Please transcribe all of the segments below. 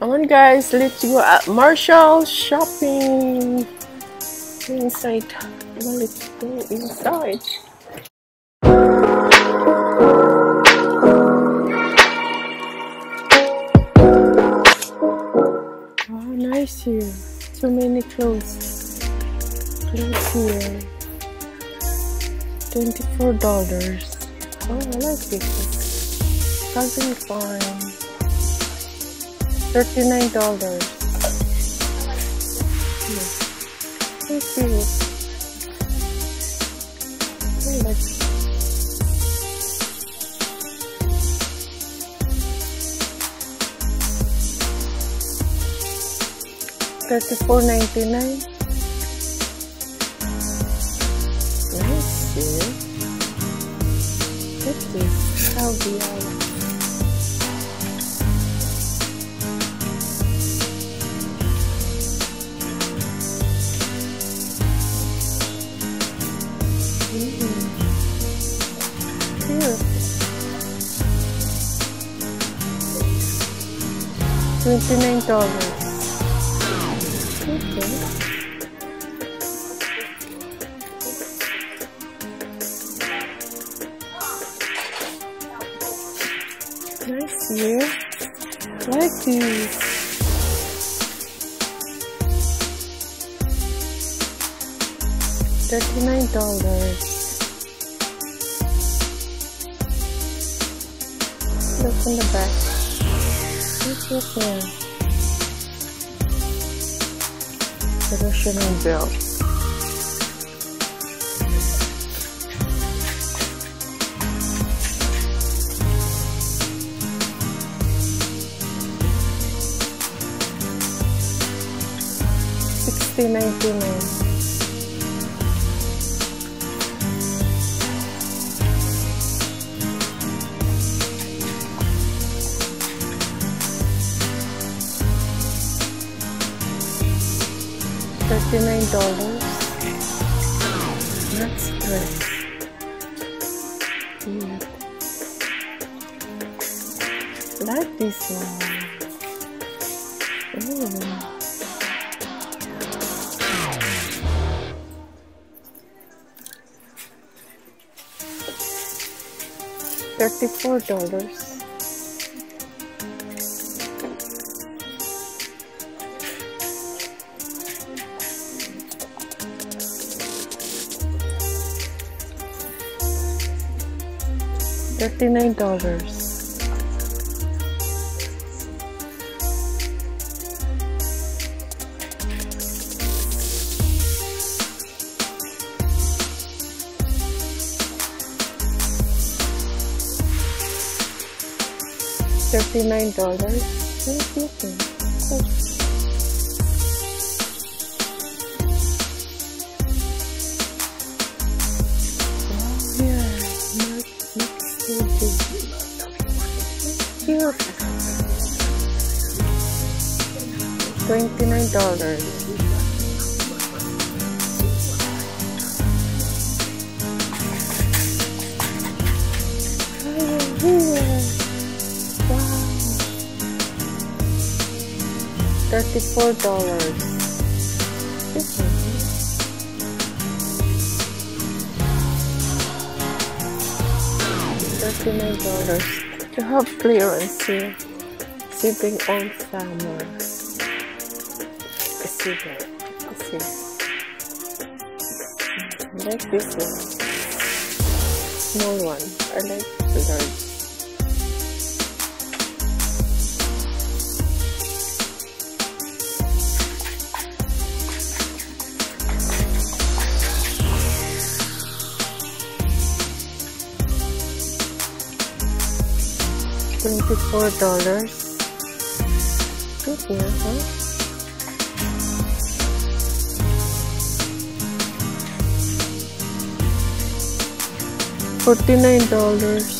Come on guys, let's go at Marshall shopping. Inside. Well, let's go inside. Oh, nice here. So many clothes. Clothes here. $24. Oh, I like this. Calvin Klein. $39. So cute. I like it. $34.99. Nice here. What's this? Saudi Island. $29. Okay. Nice here. Like these. $39. Look in the back. What's here? Traditional belt. $60.99. $39. That's great. Like this one. Ooh. $34. $39. $39. $29. $34. $39. To have clearance here. Shipping all summer. I like this one. Small one. I like the large. $24. Good here, huh? $49.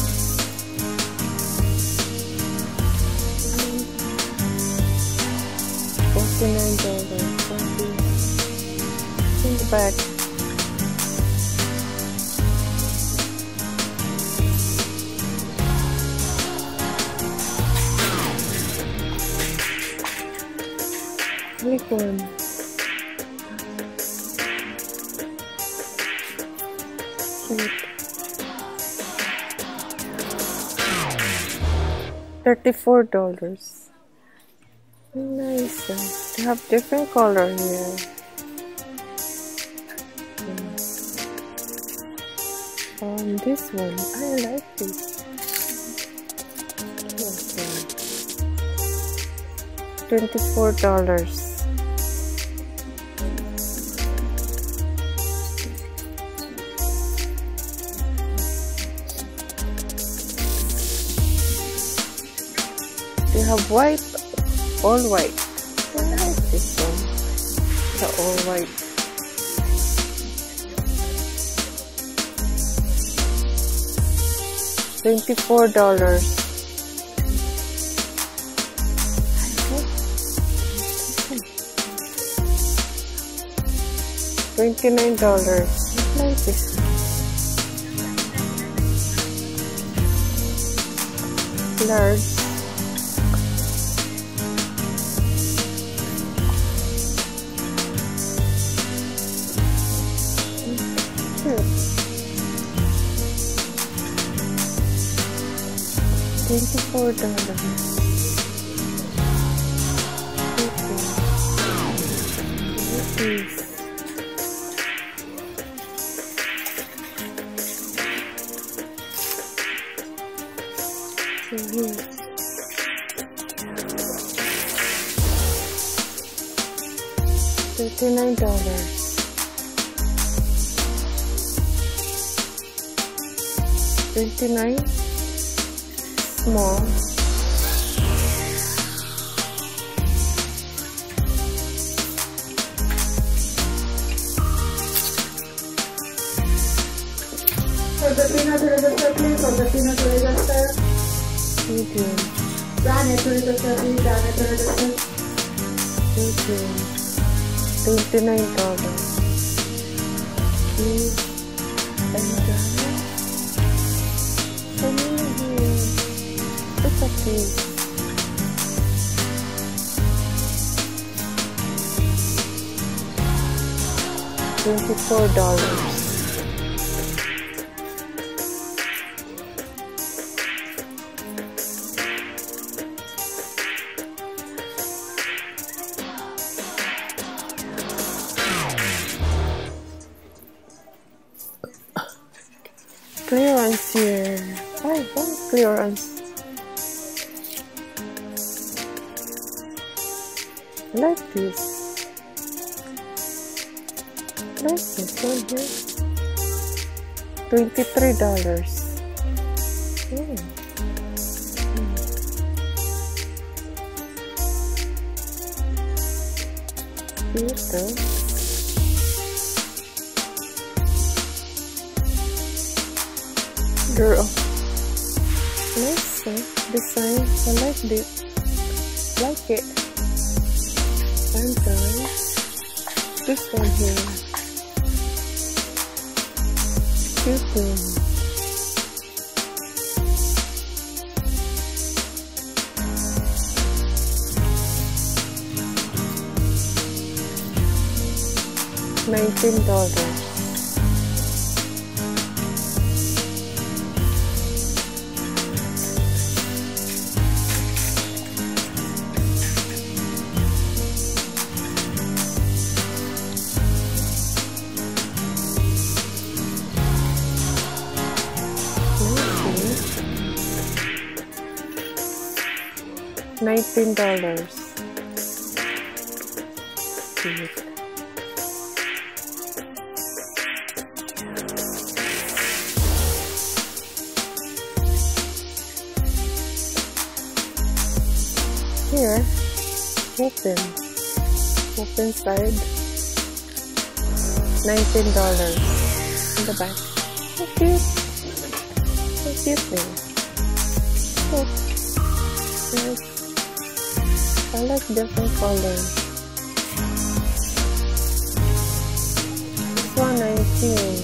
In the back. Click one. Cute. $34. Nice. They have different color here. This one, I like this. Okay. $24. They have white, all white. I like this one, the all white. $24. $29. I like this. Large. $24. $39. $29. Small. पद्धतीनं थोडं चटणी पद्धतीनं थोडे जास्त दाणे थोडे जास्त दाणे थोडे जास्त $29. Look at this. $24. Clearance here. I want clearance. Like this. Like this one here. $23. Beautiful. Girl. Nice design. I like this. Like it. And then this one here. Cute one. $19. $19. Cute. Here, open side, $19 in the back. So cute. So cute thing. Nice. I like different colors. This one $19.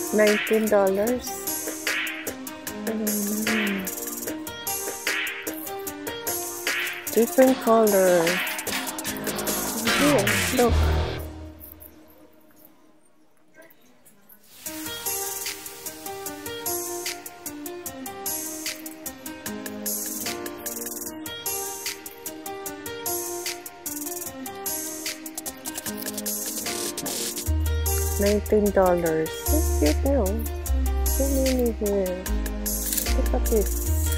$19. Different color. Here, look. $19. So cute, no? So many here. Look at this.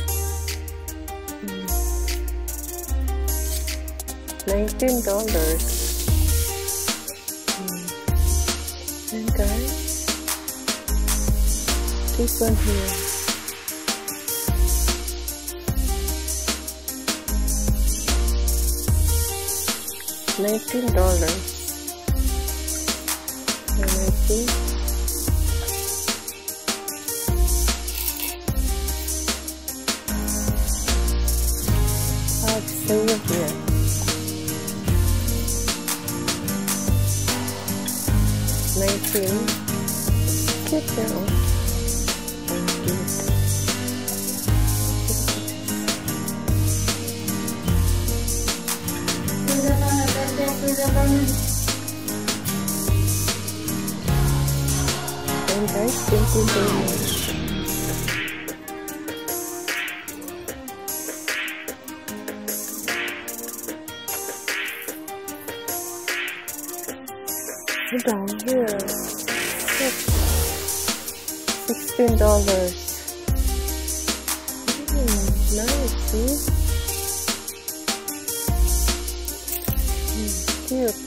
$19. And guys, this one here. $19. And I think I'll save here. $19. Cute now. And guys, thank you very much. Down here, look, $16. Nice, see? Cute.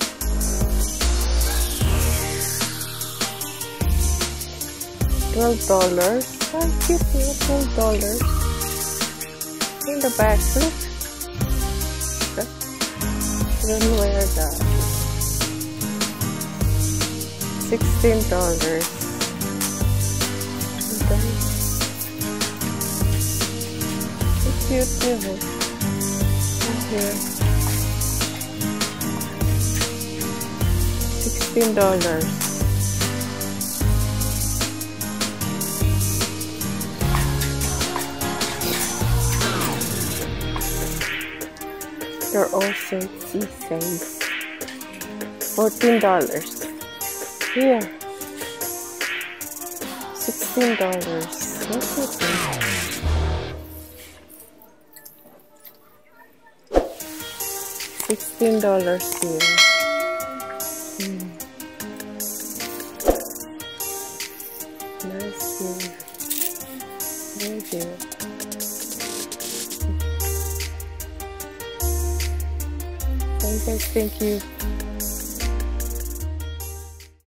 $12. Oh, cute, $12. In the back, look. Don't wear that. $16. Okay. So cute, here. $16. They're also safe. $14. Here, $16. What's it? $16 here. Nice here. Very good. Thank you.